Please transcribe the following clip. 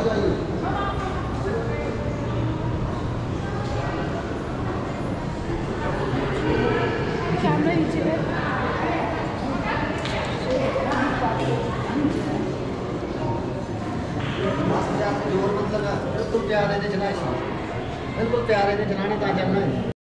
Camera नीचे है। जोर मतलब बिल्कुल प्यारे ने चलाए, बिल्कुल प्यारे ने चलाना ता चलना है।